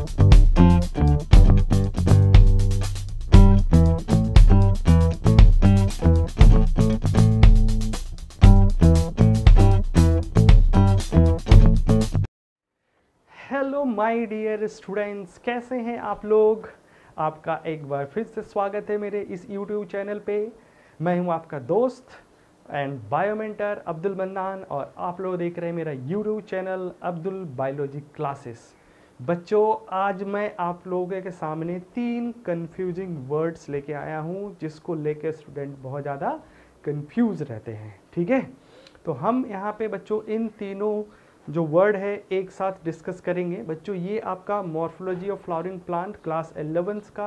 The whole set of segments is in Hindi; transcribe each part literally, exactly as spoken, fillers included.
हेलो माय डियर स्टूडेंट्स, कैसे हैं आप लोग। आपका एक बार फिर से स्वागत है मेरे इस यूट्यूब चैनल पे। मैं हूं आपका दोस्त एंड बायोमेंटर अब्दुल मन्नान और आप लोग देख रहे हैं मेरा YouTube channel Abdul biology classes. बच्चों, आज मैं आप लोगों के सामने तीन कंफ्यूजिंग वर्ड्स लेके आया हूं जिसको लेके स्टूडेंट बहुत ज़्यादा कंफ्यूज रहते हैं। ठीक है, तो हम यहाँ पे बच्चों इन तीनों जो वर्ड है एक साथ डिस्कस करेंगे। बच्चों, ये आपका morphology of flowering plant class eleventh का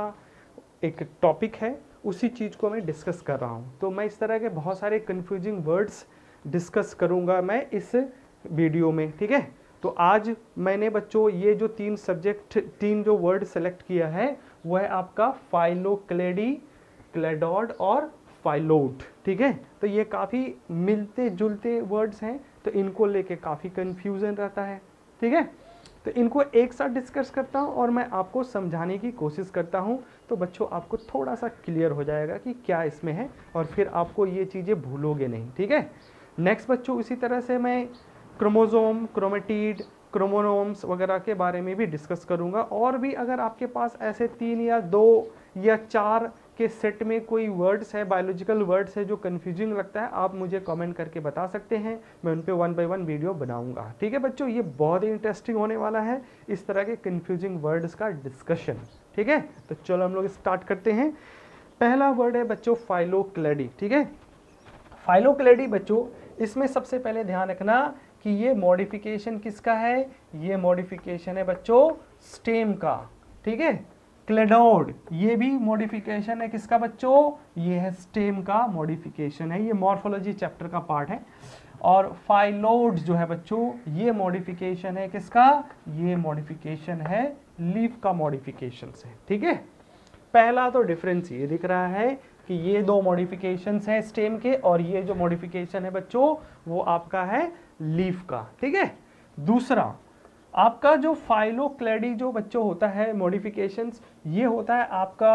एक टॉपिक है, उसी चीज़ को मैं डिस्कस कर रहा हूँ। तो मैं इस तरह के बहुत सारे कंफ्यूजिंग वर्ड्स डिस्कस करूँगा मैं इस वीडियो में। ठीक है, तो आज मैंने बच्चों ये जो तीन सब्जेक्ट तीन जो वर्ड सेलेक्ट किया है वह है आपका फाइलोक्लेडी, क्लेडोड और फाइलोड। ठीक है, तो ये काफ़ी मिलते जुलते वर्ड्स हैं, तो इनको लेके काफ़ी कंफ्यूजन रहता है। ठीक है, तो इनको एक साथ डिस्कस करता हूँ और मैं आपको समझाने की कोशिश करता हूँ, तो बच्चों आपको थोड़ा सा क्लियर हो जाएगा कि क्या इसमें है और फिर आपको ये चीज़ें भूलोगे नहीं। ठीक है, नेक्स्ट बच्चों इसी तरह से मैं क्रोमोसोम, क्रोमेटिड, क्रोमोनोम्स वगैरह के बारे में भी डिस्कस करूँगा। और भी अगर आपके पास ऐसे तीन या दो या चार के सेट में कोई वर्ड्स है, बायोलॉजिकल वर्ड्स है जो कंफ्यूजिंग लगता है, आप मुझे कमेंट करके बता सकते हैं, मैं उन पे वन बाय वन वीडियो बनाऊंगा। ठीक है बच्चों, ये बहुत ही इंटरेस्टिंग होने वाला है इस तरह के कंफ्यूजिंग वर्ड्स का डिस्कशन। ठीक है, तो चलो हम लोग स्टार्ट करते हैं। पहला वर्ड है बच्चों फाइलोक्लेडी। ठीक है, फाइलोक्लेडी बच्चों, इसमें सबसे पहले ध्यान रखना कि ये मॉडिफिकेशन किसका है, ये मॉडिफिकेशन है बच्चों स्टेम का। ठीक है, क्लेडोड ये भी मॉडिफिकेशन है किसका बच्चों, ये है स्टेम का मॉडिफिकेशन है, ये मॉर्फोलॉजी चैप्टर का पार्ट है। और फाइलोड जो है बच्चों, ये मॉडिफिकेशन है किसका, ये मॉडिफिकेशन है लीफ का मॉडिफिकेशन से। ठीक है, पहला तो डिफरेंस ये दिख रहा है कि ये दो मॉडिफिकेशंस हैं स्टेम के और ये जो मॉडिफिकेशन है बच्चों वो आपका है लीफ का। ठीक है, दूसरा आपका जो फाइलोक्लेडी जो बच्चों होता है मॉडिफिकेशंस, ये होता है आपका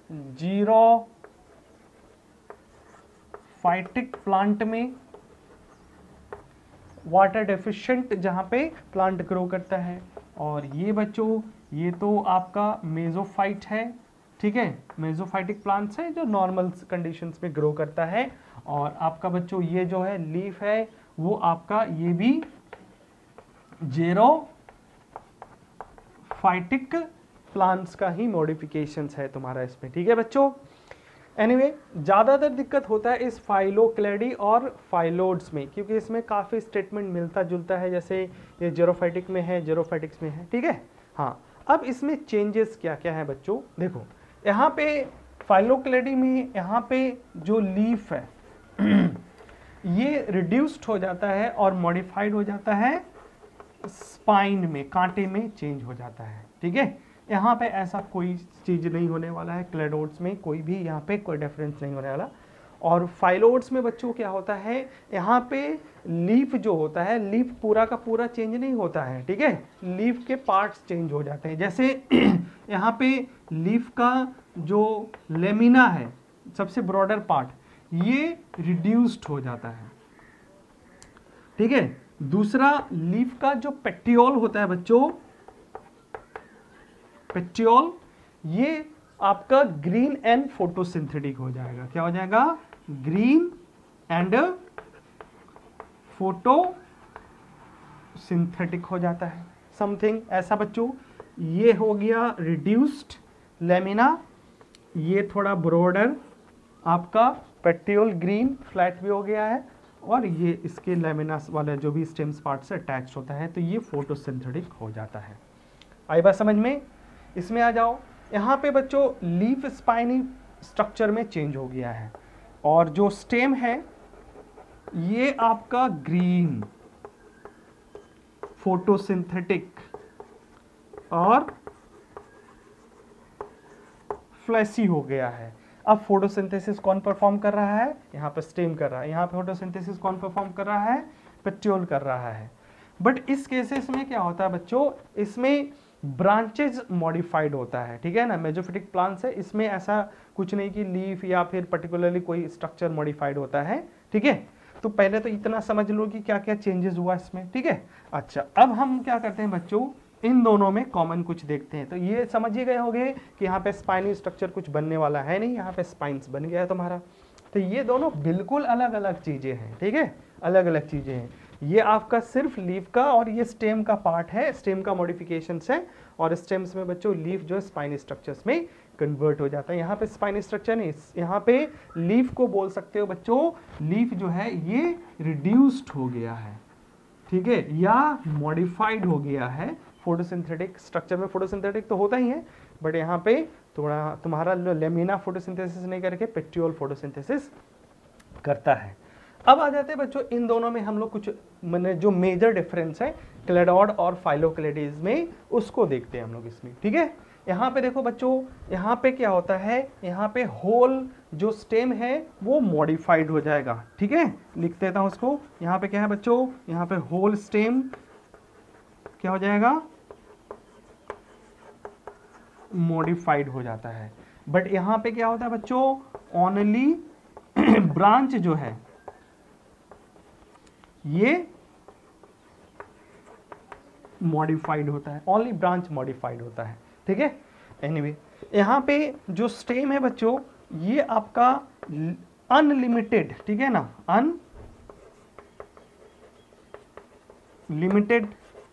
जीरो फाइटिक प्लांट में, वाटर डेफिशिएंट जहाँ पे प्लांट ग्रो करता है। और ये बच्चों ये तो आपका मेसोफाइट है। ठीक है, मेसोफाइटिक प्लांट्स है जो नॉर्मल कंडीशंस में ग्रो करता है। और आपका बच्चों ये जो है लीफ है वो आपका ये भी जेरो फाइटिक प्लांट्स का ही मॉडिफिकेशंस है तुम्हारा इसमें। ठीक है बच्चों, एनीवे anyway, ज़्यादातर दिक्कत होता है इस फाइलोक्लेडी और फाइलोड्स में, क्योंकि इसमें काफ़ी स्टेटमेंट मिलता जुलता है, जैसे ये जेरोफाइटिक में है, जेरोफाइटिक्स में है। ठीक है, हाँ, अब इसमें चेंजेस क्या क्या है बच्चों, देखो यहाँ पे फाइलोक्लेडी में यहाँ पे जो लीफ है ये रिड्यूस्ड हो जाता है और मॉडिफाइड हो जाता है स्पाइन में, कांटे में चेंज हो जाता है। ठीक है, यहाँ पे ऐसा कोई चीज़ नहीं होने वाला है, क्लेडोड्स में कोई भी यहाँ पे कोई डिफरेंस नहीं होने वाला। और फाइलोड्स में बच्चों क्या होता है, यहाँ पे लीफ जो होता है, लीफ पूरा का पूरा चेंज नहीं होता है। ठीक है, लीफ के पार्ट्स चेंज हो जाते हैं। जैसे यहाँ पे लीफ का जो लेमिना है, सबसे ब्रॉडर पार्ट, ये रिड्यूस्ड हो जाता है। ठीक है, दूसरा लीफ का जो पेटियोल होता है बच्चों, पेटियोल, ये आपका ग्रीन एंड फोटोसिंथेटिक हो जाएगा। क्या हो जाएगा, ग्रीन एंड फोटोसिंथेटिक हो जाता है, समथिंग ऐसा बच्चों। ये हो गया रिड्यूस्ड लेमिना, ये थोड़ा ब्रॉडर आपका पेटियोल ग्रीन फ्लैट भी हो गया है, और ये इसके लेमिनास वाला जो भी स्टेम्स पार्ट से अटैच होता है, तो ये फोटोसिंथेटिक हो जाता है। आई बात समझ में, इसमें आ जाओ। यहाँ पे बच्चों लीफ स्पाइनी स्ट्रक्चर में चेंज हो गया है, और जो स्टेम है ये आपका ग्रीन फोटोसिंथेटिक और फ्लैसी हो गया है। अब फोटोसिंथेसिस कौन परफॉर्म कर रहा है, यहाँ पे स्टेम कर रहा है, यहाँ पे फोटोसिंथेसिस कौन परफॉर्म कर रहा है, पेटियोल कर रहा है। बट इस केसेस में क्या होता है बच्चों, इसमें ब्रांचेज मॉडिफाइड होता है, ठीक है ना। मेजोफिटिक प्लांट्स है, इसमें ऐसा कुछ नहीं कि लीफ या फिर पर्टिकुलरली कोई स्ट्रक्चर मॉडिफाइड होता है, ठीक है। तो पहले तो इतना समझ लो कि क्या क्या चेंजेस हुआ इसमें, ठीक है। अच्छा, अब हम क्या करते हैं बच्चों, इन दोनों में कॉमन कुछ देखते हैं। तो ये समझ ही गए होंगे कि यहाँ पे स्पाइनी स्ट्रक्चर कुछ बनने वाला है नहीं, यहाँ पे स्पाइन्स बन गया है तुम्हारा। तो ये दोनों बिल्कुल अलग अलग चीज़ें हैं, ठीक है, अलग अलग चीज़ें हैं। ये आपका सिर्फ लीफ का और ये स्टेम का पार्ट है, स्टेम का मॉडिफिकेशंस है। और स्टेम्स में बच्चों लीफ जो है स्पाइनी स्ट्रक्चर्स में कन्वर्ट हो जाता है। यहाँ पे स्पाइनी स्ट्रक्चर नहीं, यहाँ पे लीफ को बोल सकते हो बच्चों, लीफ जो है ये रिड्यूस्ड हो गया है, ठीक है, या मॉडिफाइड हो गया है। फोटोसिंथेटिक स्ट्रक्चर में फोटोसिंथेटिक तो होता ही है, बट यहाँ पे थोड़ा तुम्हारा लेमिना फोटोसिंथेसिस नहीं करके पेट्रियोल फोटोसिंथेसिस करता है। अब आ जाते हैं बच्चों इन दोनों में हम लोग कुछ मैंने जो मेजर डिफरेंस है क्लेडोड और फाइलोक्लेडिस में, उसको देखते हैं हम लोग इसमें, ठीक है। यहाँ पे देखो बच्चों, यहाँ पे क्या होता है, यहाँ पे होल जो स्टेम है वो मॉडिफाइड हो जाएगा, ठीक है। लिख देता हूँ उसको, यहाँ पे क्या है बच्चों, यहाँ पे होल स्टेम क्या हो जाएगा, मॉडिफाइड हो जाता है। बट यहाँ पे क्या होता है बच्चों, ओनली ब्रांच जो है ये मॉडिफाइड होता है, ओनली ब्रांच मॉडिफाइड होता है, ठीक है। एनीवे यहाँ पे जो स्टेम है बच्चों, ये आपका अनलिमिटेड, ठीक है ना, अनलिमिटेड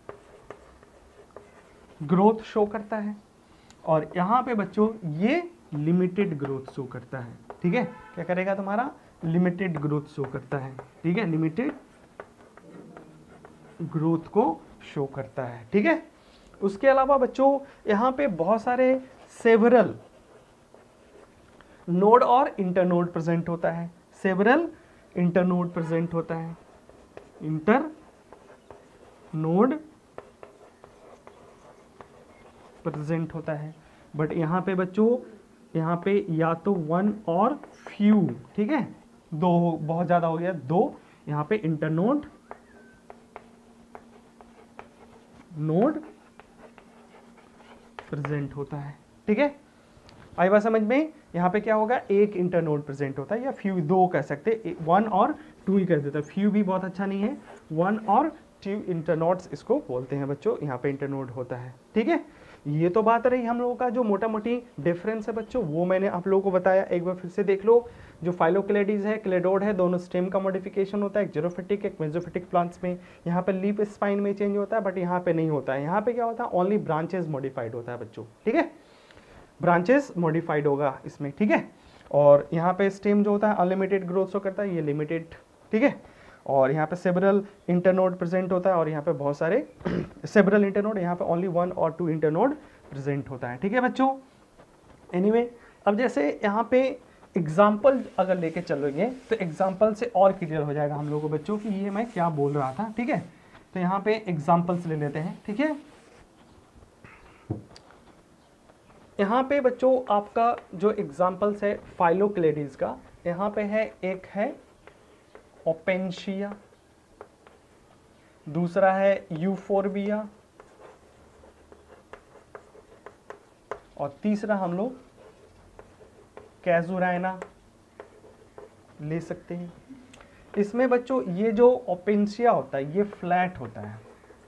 ग्रोथ शो करता है। और यहाँ पे बच्चों ये लिमिटेड ग्रोथ शो करता है, ठीक है। क्या करेगा तुम्हारा, लिमिटेड ग्रोथ शो करता है, ठीक है, लिमिटेड ग्रोथ को शो करता है, ठीक है। उसके अलावा बच्चों यहाँ पे बहुत सारे सेवरल नोड और इंटरनोड प्रेजेंट होता है, सेवरल इंटरनोड प्रेजेंट होता है, इंटर नोड प्रेजेंट होता है। बट यहाँ पे बच्चों, यहाँ पे या तो वन और फ्यू, ठीक है, दो बहुत ज्यादा हो गया, दो यहाँ पे इंटरनोड नोड प्रेजेंट होता है, ठीक है। आई बात समझ में, यहाँ पे क्या होगा, एक इंटरनोड प्रेजेंट होता है, या फ्यू दो कह सकते, वन और टू ही कह देता है, फ्यू भी बहुत अच्छा नहीं है, वन और टू इंटरनोड्स इसको बोलते हैं बच्चों, यहाँ पे इंटरनोड होता है, ठीक है। ये तो बात रही हम लोगों का जो मोटा मोटी डिफरेंस है बच्चों, वो मैंने आप लोगों को बताया। एक बार फिर से देख लो, जो फाइलोक्लेडिस है, क्लेडोड है, दोनों स्टेम का मॉडिफिकेशन होता है, एक जेरोफिटिक एक मेसोफिटिक प्लांट्स में। यहाँ पे लीफ स्पाइन में चेंज होता है, बट यहाँ पे नहीं होता है। यहाँ पे क्या होता है, ओनली ब्रांचेस मॉडिफाइड होता है बच्चों, ठीक है, ब्रांचेस मॉडिफाइड होगा इसमें, ठीक है। और यहाँ पे स्टेम जो होता है अनलिमिटेड ग्रोथ शो करता है, ये लिमिटेड, ठीक है। और यहाँ पे सेवरल इंटरनोड प्रेजेंट होता है, और यहाँ पे बहुत सारे सेवरल इंटरनोड, यहाँ पे ओनली वन और टू इंटरनोड प्रेजेंट होता है, ठीक है बच्चों। एनीवे anyway, अब जैसे यहाँ पे एग्जाम्पल अगर लेके चलोगे तो एग्जाम्पल से और क्लियर हो जाएगा हम लोगों को बच्चों कि ये मैं क्या बोल रहा था, ठीक है। तो यहाँ पे एग्जाम्पल्स ले लेते हैं, ठीक है। यहाँ पे बच्चों आपका जो एग्जाम्पल्स है फाइलोक्लेडिस का, यहाँ पे है, एक है ओपेंशिया, दूसरा है यूफोरबिया, और तीसरा हम लोग कैजुरैना ले सकते हैं। इसमें बच्चों ये जो ओपेंशिया होता है ये फ्लैट होता है,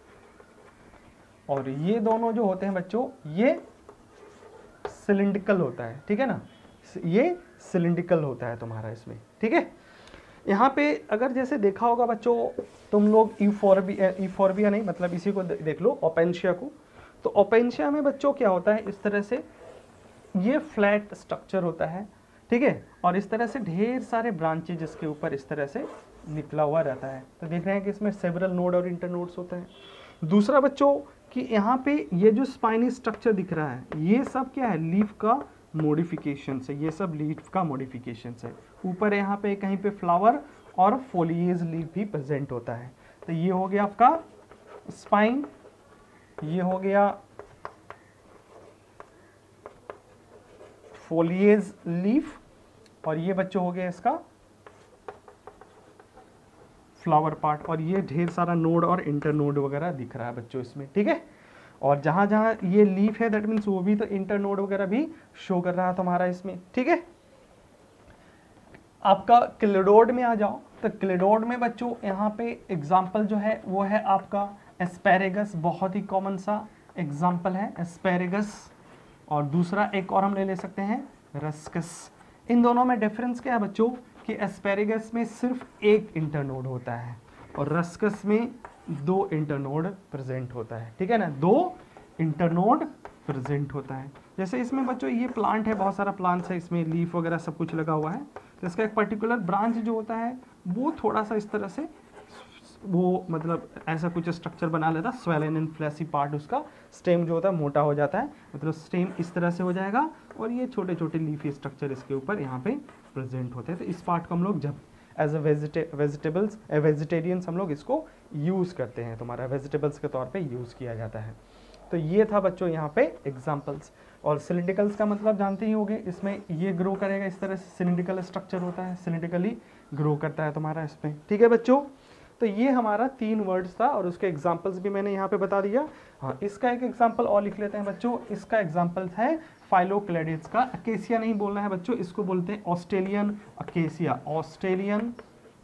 और ये दोनों जो होते हैं बच्चों ये सिलिंड्रिकल होता है, ठीक है ना, ये सिलिंड्रिकल होता है तुम्हारा इसमें, ठीक है। यहाँ पे अगर जैसे देखा होगा बच्चों तुम लोग यूफोरबिया, यूफोरबिया नहीं मतलब इसी को देख लो, ओपेंशिया को। तो ओपेंशिया में बच्चों क्या होता है, इस तरह से ये फ्लैट स्ट्रक्चर होता है, ठीक है, और इस तरह से ढेर सारे ब्रांचेज जिसके ऊपर इस तरह से निकला हुआ रहता है। तो देख रहे हैं कि इसमें सेवरल नोड और इंटरनोड्स होते हैं। दूसरा बच्चों कि यहाँ पे ये जो स्पाइनी स्ट्रक्चर दिख रहा है ये सब क्या है, लीफ का मॉडिफिकेशन है, ये सब लीफ का मॉडिफिकेशन है। ऊपर यहाँ पे कहीं पे फ्लावर और फोलिएज लीफ भी प्रेजेंट होता है। तो ये हो गया आपका स्पाइन, ये हो गया फोलिएज लीफ, और ये बच्चों हो गया इसका फ्लावर पार्ट, और ये ढेर सारा नोड और इंटरनोड वगैरह दिख रहा है बच्चों इसमें, ठीक है। और जहाँ जहाँ ये लीफ है दैट मीन्स वो भी तो इंटरनोड वगैरह भी शो कर रहा है तुम्हारा इसमें, ठीक है। आपका क्लेडोड में आ जाओ, तो क्लेडोड में बच्चों यहाँ पे एग्जाम्पल जो है वो है आपका एस्पेरेगस, बहुत ही कॉमन सा एग्जाम्पल है एस्पेरेगस। और दूसरा एक और हम ले ले सकते हैं रस्कस। इन दोनों में डिफरेंस क्या है बच्चों कि एस्पेरेगस में सिर्फ एक इंटरनोड होता है और रस्कस में दो इंटरनोड प्रेजेंट होता है, ठीक है ना, दो इंटरनोड प्रेजेंट होता है। जैसे इसमें बच्चों ये प्लांट है, बहुत सारा प्लांट्स है, इसमें लीफ वगैरह सब कुछ लगा हुआ है, तो इसका एक पर्टिकुलर ब्रांच जो होता है वो थोड़ा सा इस तरह से वो मतलब ऐसा कुछ स्ट्रक्चर बना लेता है, स्वेलन एंड फ्लैसी पार्ट, उसका स्टेम जो होता है मोटा हो जाता है, मतलब स्टेम इस तरह से हो जाएगा और ये छोटे छोटे लीफी स्ट्रक्चर इसके ऊपर यहाँ पे प्रेजेंट होते हैं। तो इस पार्ट को हम लोग जब as a vegeta vegetables vegetarians हम लोग इसको यूज़ करते हैं, तुम्हारा वेजिटेबल्स के तौर पे यूज़ किया जाता है। तो ये था बच्चों यहाँ पे एग्जाम्पल्स। और सिलिंड्रिकल्स का मतलब जानते ही होंगे, इसमें ये ग्रो करेगा, इस तरह से सिलिंड्रिकल स्ट्रक्चर होता है, सिलिंड्रिकली ग्रो करता है तुम्हारा इसमें, ठीक है बच्चों। तो ये हमारा तीन वर्ड्स था और उसके एग्जाम्पल्स भी मैंने यहाँ पे बता दिया। हाँ, इसका एक एग्जाम्पल और लिख लेते हैं बच्चों। इसका एग्जाम्पल है फाइलोक्लेडिड्स का। अकेसिया नहीं बोलना है बच्चों, इसको बोलते हैं ऑस्ट्रेलियन अकेसिया, ऑस्ट्रेलियन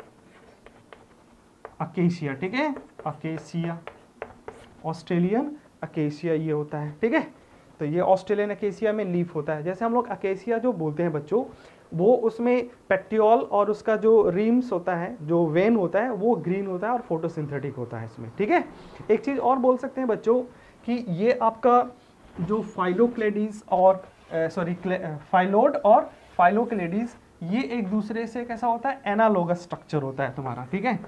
अकेसिया, ठीक है, अकेसिया, ऑस्ट्रेलियन अकेसिया ये होता है, ठीक है। तो ये ऑस्ट्रेलियन अकेसिया में लीफ होता है। जैसे हम लोग अकेसिया जो बोलते हैं बच्चों, वो उसमें पेट्रियोल और उसका जो रीम्स होता है, जो वेन होता है, वो ग्रीन होता है और फोटोसिंथेटिक होता है इसमें, ठीक है। एक चीज़ और बोल सकते हैं बच्चों कि ये आपका जो फाइलोक्लेडीज और सॉरी फाइलोड और फाइलोक्लेडीज, ये एक दूसरे से कैसा होता है, एनालोगस स्ट्रक्चर होता है तुम्हारा, ठीक है,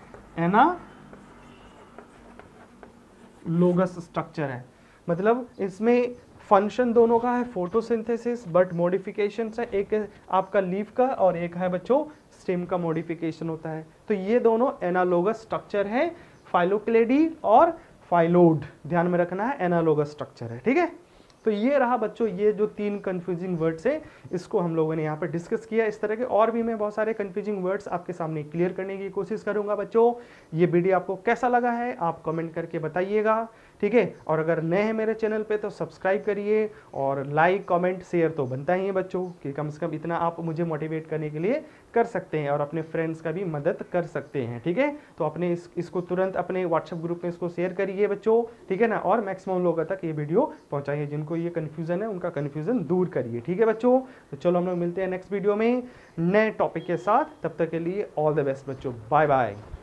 एनालोगस स्ट्रक्चर है। मतलब इसमें फंक्शन दोनों का है फोटोसिंथेसिस, बट मॉडिफिकेशन है, एक आपका लीफ का और एक है बच्चों स्टेम का मॉडिफिकेशन होता है। तो ये दोनों एनालोगस स्ट्रक्चर है, फाइलोक्लेडी और फाइलोड, ध्यान में रखना है, एनालोगस स्ट्रक्चर है, ठीक है। तो ये रहा बच्चों, ये जो तीन कंफ्यूजिंग वर्ड्स है इसको हम लोगों ने यहाँ पर डिस्कस किया। इस तरह के और भी मैं बहुत सारे कंफ्यूजिंग वर्ड्स आपके सामने क्लियर करने की कोशिश करूंगा बच्चों। ये वीडियो आपको कैसा लगा है आप कमेंट करके बताइएगा, ठीक है। और अगर नए हैं मेरे चैनल पे तो सब्सक्राइब करिए और लाइक कमेंट शेयर तो बनता ही है बच्चों, कि कम से कम इतना आप मुझे मोटिवेट करने के लिए कर सकते हैं और अपने फ्रेंड्स का भी मदद कर सकते हैं, ठीक है। तो अपने इस, इसको तुरंत अपने व्हाट्सएप ग्रुप में इसको शेयर करिए बच्चों, ठीक है ना, और मैक्सिमम लोगों तक ये वीडियो पहुंचाइए, जिनको ये कन्फ्यूजन है उनका कन्फ्यूजन दूर करिए, ठीक है बच्चों। तो चलो हम लोग मिलते हैं नेक्स्ट वीडियो में नए टॉपिक के साथ, तब तक के लिए ऑल द बेस्ट बच्चों, बाय बाय।